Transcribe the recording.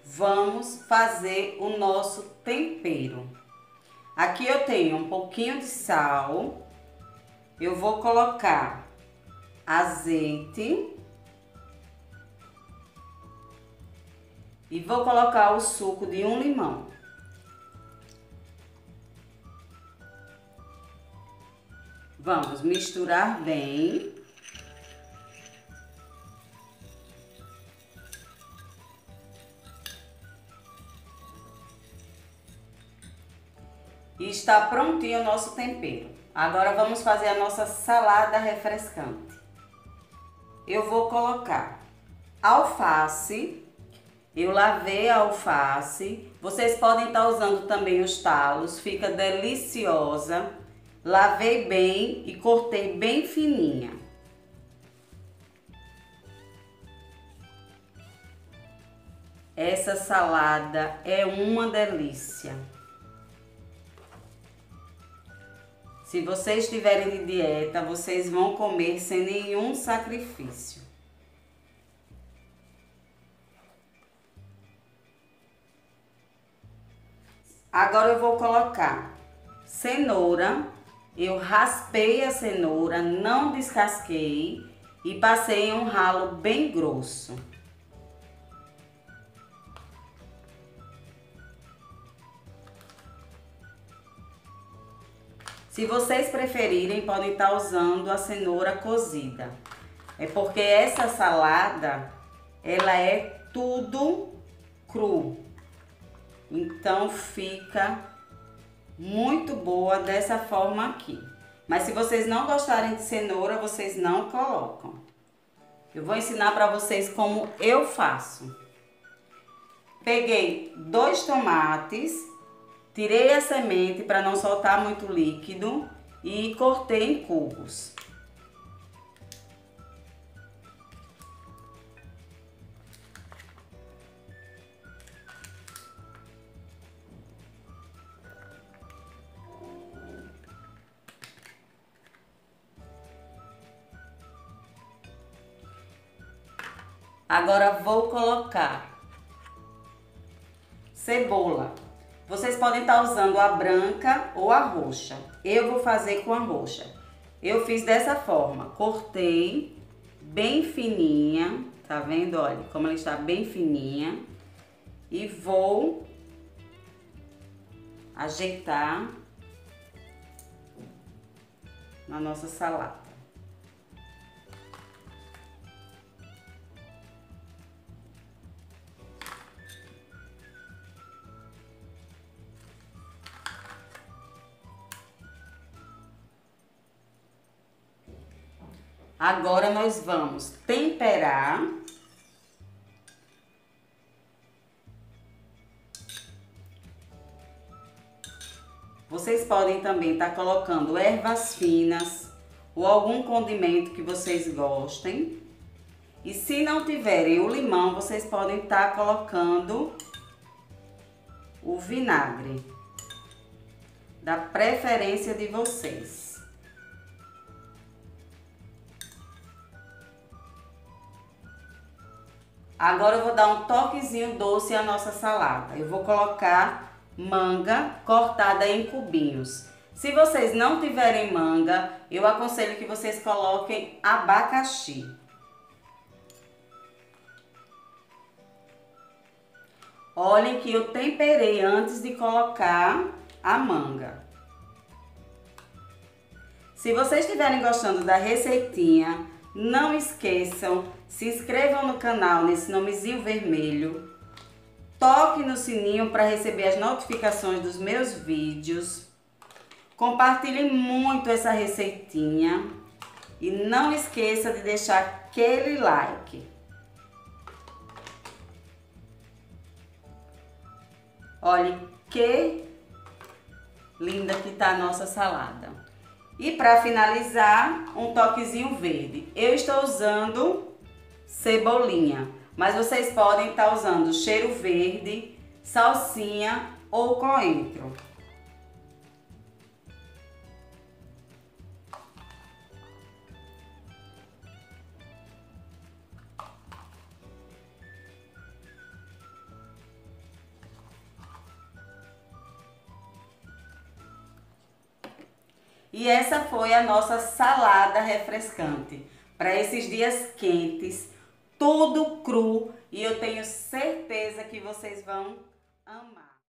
vamos fazer o nosso tempero. Aqui eu tenho um pouquinho de sal, eu vou colocar azeite e vou colocar o suco de um limão. Vamos misturar bem. E está prontinho o nosso tempero. Agora vamos fazer a nossa salada refrescante. Eu vou colocar alface. Eu lavei a alface. Vocês podem estar usando também os talos, fica deliciosa. Lavei bem e cortei bem fininha. Essa salada é uma delícia. Se vocês estiverem de dieta, vocês vão comer sem nenhum sacrifício. Agora eu vou colocar cenoura. Eu raspei a cenoura, não descasquei e passei em um ralo bem grosso. Se vocês preferirem, podem estar usando a cenoura cozida. É porque essa salada, ela é tudo cru. Então fica muito boa dessa forma aqui. Mas se vocês não gostarem de cenoura, vocês não colocam. Eu vou ensinar para vocês como eu faço. Peguei 2 tomates. Tirei a semente para não soltar muito líquido e cortei em cubos. Agora vou colocar cebola. Vocês podem estar usando a branca ou a roxa. Eu vou fazer com a roxa. Eu fiz dessa forma, cortei bem fininha, tá vendo? Olha como ela está bem fininha. E vou ajeitar na nossa salada. Agora nós vamos temperar. Vocês podem também estar colocando ervas finas ou algum condimento que vocês gostem. E se não tiverem o limão, vocês podem estar colocando o vinagre, da preferência de vocês. Agora eu vou dar um toquezinho doce à nossa salada. Eu vou colocar manga cortada em cubinhos. Se vocês não tiverem manga, eu aconselho que vocês coloquem abacaxi. Olhem que eu temperei antes de colocar a manga. Se vocês estiverem gostando da receitinha, não esqueçam, se inscrevam no canal nesse nomezinho vermelho, toque no sininho para receber as notificações dos meus vídeos, compartilhem muito essa receitinha e não esqueça de deixar aquele like. Olha que linda que tá a nossa salada. E para finalizar, um toquezinho verde. Eu estou usando cebolinha, mas vocês podem estar usando cheiro verde, salsinha ou coentro. E essa foi a nossa salada refrescante. Para esses dias quentes, tudo cru, e eu tenho certeza que vocês vão amar.